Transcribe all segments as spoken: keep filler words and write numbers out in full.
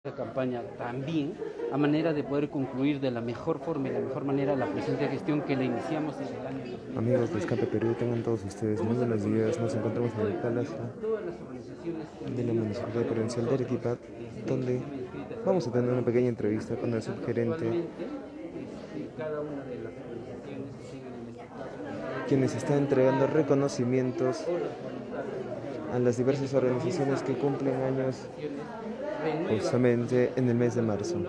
Campaña también a manera de poder concluir de la mejor forma y de la mejor manera la presente gestión que la iniciamos en el año dos mil diecinueve. Amigos de Escape Perú, tengan todos ustedes muy buenos días. Nos encontramos en el Palacio de la Municipalidad Provincial de Arequipa, donde vamos a tener una pequeña entrevista con el subgerente, quienes están entregando reconocimientos a las diversas organizaciones que cumplen años justamente en el mes de marzo.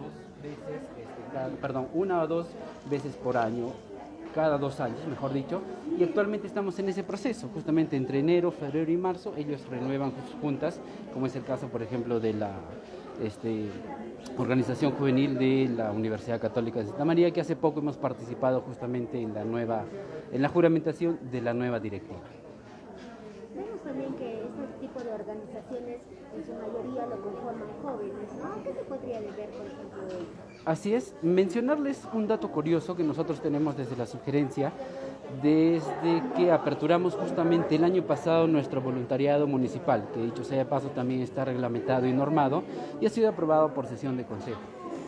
Perdón, una o dos veces por año, cada dos años, mejor dicho, y actualmente estamos en ese proceso, justamente entre enero, febrero y marzo, ellos renuevan sus juntas, como es el caso, por ejemplo, de la este, organización juvenil de la Universidad Católica de Santa María, que hace poco hemos participado justamente en la nueva, en la juramentación de la nueva directiva. Vemos también que este tipo de organizaciones en su mayoría lo conforman jóvenes, ¿no? ¿A qué se podría deber, por ejemplo, eso? Así es, mencionarles un dato curioso que nosotros tenemos desde la sugerencia, desde que aperturamos justamente el año pasado nuestro voluntariado municipal, que dicho sea de paso también está reglamentado y normado y ha sido aprobado por sesión de consejo.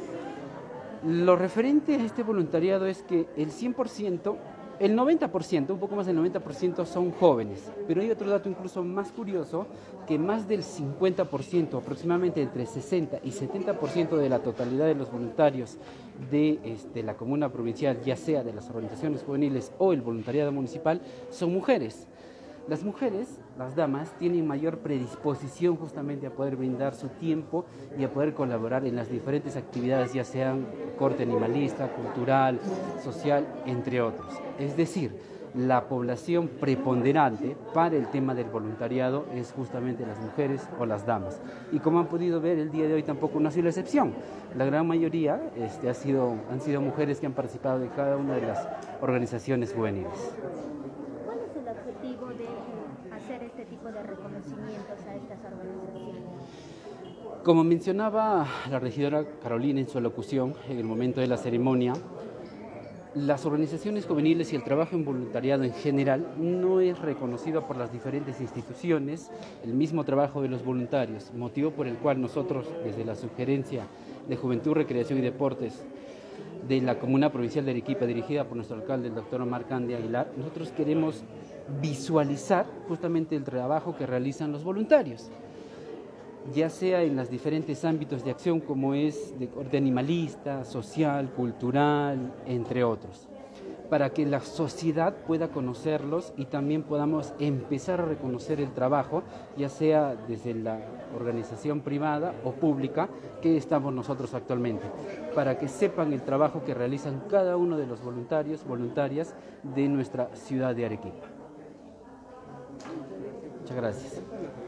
Lo referente a este voluntariado es que el cien por ciento, el noventa por ciento, un poco más del noventa por ciento son jóvenes, pero hay otro dato incluso más curioso, que más del cincuenta por ciento, aproximadamente entre sesenta y setenta por ciento de la totalidad de los voluntarios de este, la comuna provincial, ya sea de las organizaciones juveniles o el voluntariado municipal, son mujeres. Las mujeres, las damas, tienen mayor predisposición justamente a poder brindar su tiempo y a poder colaborar en las diferentes actividades, ya sean corte animalista, cultural, social, entre otros. Es decir, la población preponderante para el tema del voluntariado es justamente las mujeres o las damas. Y como han podido ver, el día de hoy tampoco no ha sido la excepción. La gran mayoría este, ha sido, han sido mujeres que han participado de cada una de las organizaciones juveniles. ¿Cuál es el objetivo de hacer este tipo de reconocimientos a estas organizaciones? Como mencionaba la regidora Carolina en su alocución en el momento de la ceremonia, las organizaciones juveniles y el trabajo en voluntariado en general no es reconocido por las diferentes instituciones, el mismo trabajo de los voluntarios, motivo por el cual nosotros desde la Sugerencia de Juventud, Recreación y Deportes de la Comuna Provincial de Arequipa, dirigida por nuestro alcalde, el doctor Omar Candy Aguilar, nosotros queremos visualizar justamente el trabajo que realizan los voluntarios, ya sea en los diferentes ámbitos de acción como es de corte animalista, social, cultural, entre otros, para que la sociedad pueda conocerlos y también podamos empezar a reconocer el trabajo, ya sea desde la organización privada o pública que estamos nosotros actualmente, para que sepan el trabajo que realizan cada uno de los voluntarios, voluntarias de nuestra ciudad de Arequipa. Muchas gracias.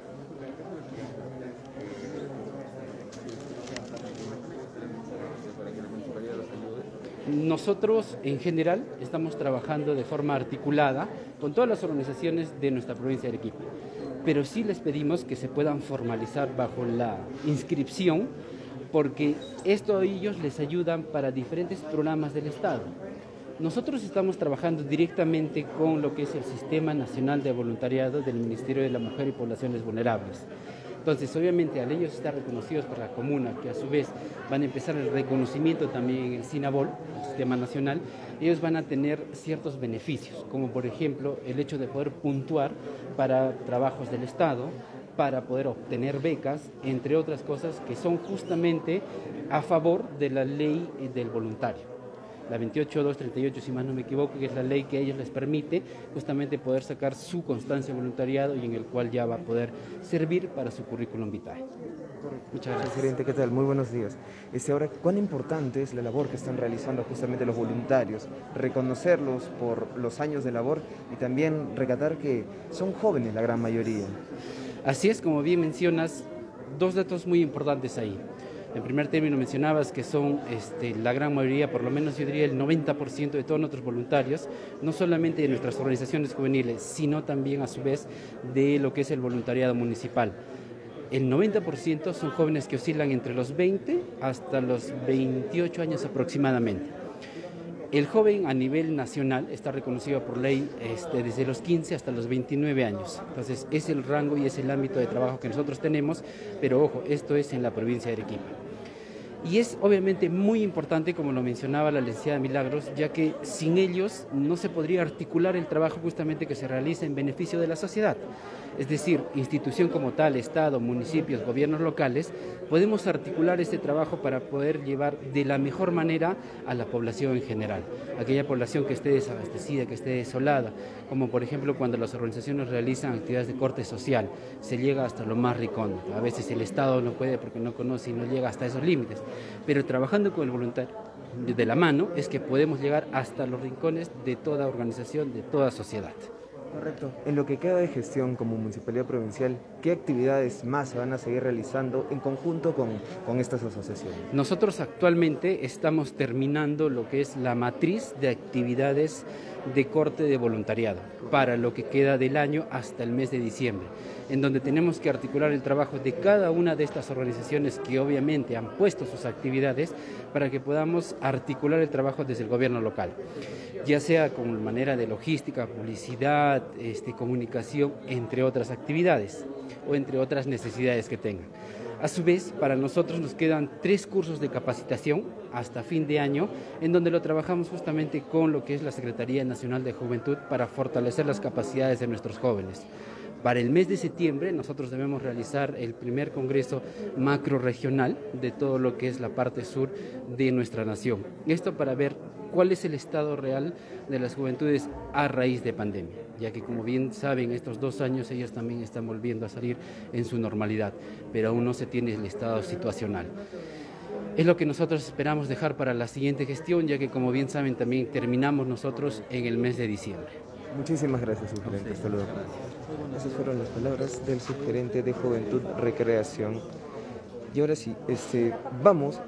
Nosotros, en general, estamos trabajando de forma articulada con todas las organizaciones de nuestra provincia de Arequipa, pero sí les pedimos que se puedan formalizar bajo la inscripción, porque esto a ellos les ayuda para diferentes programas del Estado. Nosotros estamos trabajando directamente con lo que es el Sistema Nacional de Voluntariado del Ministerio de la Mujer y Poblaciones Vulnerables. Entonces, obviamente, al ellos estar reconocidos por la comuna, que a su vez van a empezar el reconocimiento también en el SINABOL, el Sistema Nacional, ellos van a tener ciertos beneficios, como por ejemplo el hecho de poder puntuar para trabajos del Estado, para poder obtener becas, entre otras cosas que son justamente a favor de la ley del voluntario. La veintiocho mil doscientos treinta y ocho, si más no me equivoco, que es la ley que a ellos les permite justamente poder sacar su constancia de voluntariado y en el cual ya va a poder servir para su currículum vitae. Muchas gracias. Gerente, ¿qué tal? Muy buenos días. Este, ahora, ¿cuán importante es la labor que están realizando justamente los voluntarios? Reconocerlos por los años de labor y también recatar que son jóvenes la gran mayoría. Así es, como bien mencionas, dos datos muy importantes ahí. En primer término mencionabas que son este, la gran mayoría, por lo menos yo diría el noventa por ciento de todos nuestros voluntarios, no solamente de nuestras organizaciones juveniles, sino también a su vez de lo que es el voluntariado municipal. El noventa por ciento son jóvenes que oscilan entre los veinte hasta los veintiocho años aproximadamente. El joven a nivel nacional está reconocido por ley este, desde los quince hasta los veintinueve años. Entonces, es el rango y es el ámbito de trabajo que nosotros tenemos, pero ojo, esto es en la provincia de Arequipa. Y es obviamente muy importante, como lo mencionaba la licenciada Milagros, ya que sin ellos no se podría articular el trabajo justamente que se realiza en beneficio de la sociedad. Es decir, institución como tal, Estado, municipios, gobiernos locales, podemos articular este trabajo para poder llevar de la mejor manera a la población en general. Aquella población que esté desabastecida, que esté desolada, como por ejemplo cuando las organizaciones realizan actividades de corte social, se llega hasta lo más recóndito. A veces el Estado no puede porque no conoce y no llega hasta esos límites, pero trabajando con el voluntario de la mano es que podemos llegar hasta los rincones de toda organización, de toda sociedad. Correcto. En lo que queda de gestión como Municipalidad Provincial, ¿qué actividades más se van a seguir realizando en conjunto con, con estas asociaciones? Nosotros actualmente estamos terminando lo que es la matriz de actividades de corte de voluntariado para lo que queda del año hasta el mes de diciembre, en donde tenemos que articular el trabajo de cada una de estas organizaciones que obviamente han puesto sus actividades para que podamos articular el trabajo desde el gobierno local, ya sea con manera de logística, publicidad, este, comunicación, entre otras actividades o entre otras necesidades que tengan. A su vez, para nosotros nos quedan tres cursos de capacitación hasta fin de año, en donde lo trabajamos justamente con lo que es la Secretaría Nacional de Juventud para fortalecer las capacidades de nuestros jóvenes. Para el mes de septiembre nosotros debemos realizar el primer congreso macrorregional de todo lo que es la parte sur de nuestra nación. Esto para ver cuál es el estado real de las juventudes a raíz de pandemia, ya que como bien saben, estos dos años ellos también están volviendo a salir en su normalidad, pero aún no se tiene el estado situacional. Es lo que nosotros esperamos dejar para la siguiente gestión, ya que como bien saben también terminamos nosotros en el mes de diciembre. Muchísimas gracias, subgerente. Hasta luego. Esas fueron las palabras del subgerente de Juventud Recreación. Y ahora sí, este, vamos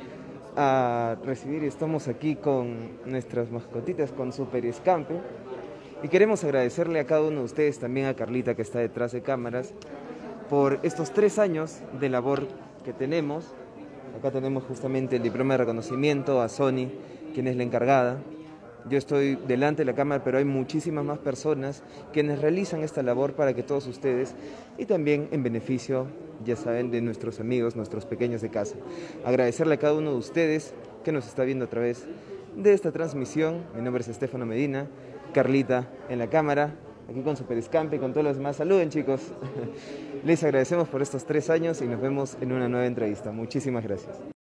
a recibir, estamos aquí con nuestras mascotitas, con Super Escampe, y queremos agradecerle a cada uno de ustedes, también a Carlita que está detrás de cámaras, por estos tres años de labor que tenemos. Acá tenemos justamente el diploma de reconocimiento a Sony, quien es la encargada. Yo estoy delante de la cámara, pero hay muchísimas más personas quienes realizan esta labor para que todos ustedes, y también en beneficio, ya saben, de nuestros amigos, nuestros pequeños de casa. Agradecerle a cada uno de ustedes que nos está viendo a través de esta transmisión. Mi nombre es Estefano Medina, Carlita en la cámara, aquí con Super Escampe y con todos los demás. Saluden, chicos. Les agradecemos por estos tres años y nos vemos en una nueva entrevista. Muchísimas gracias.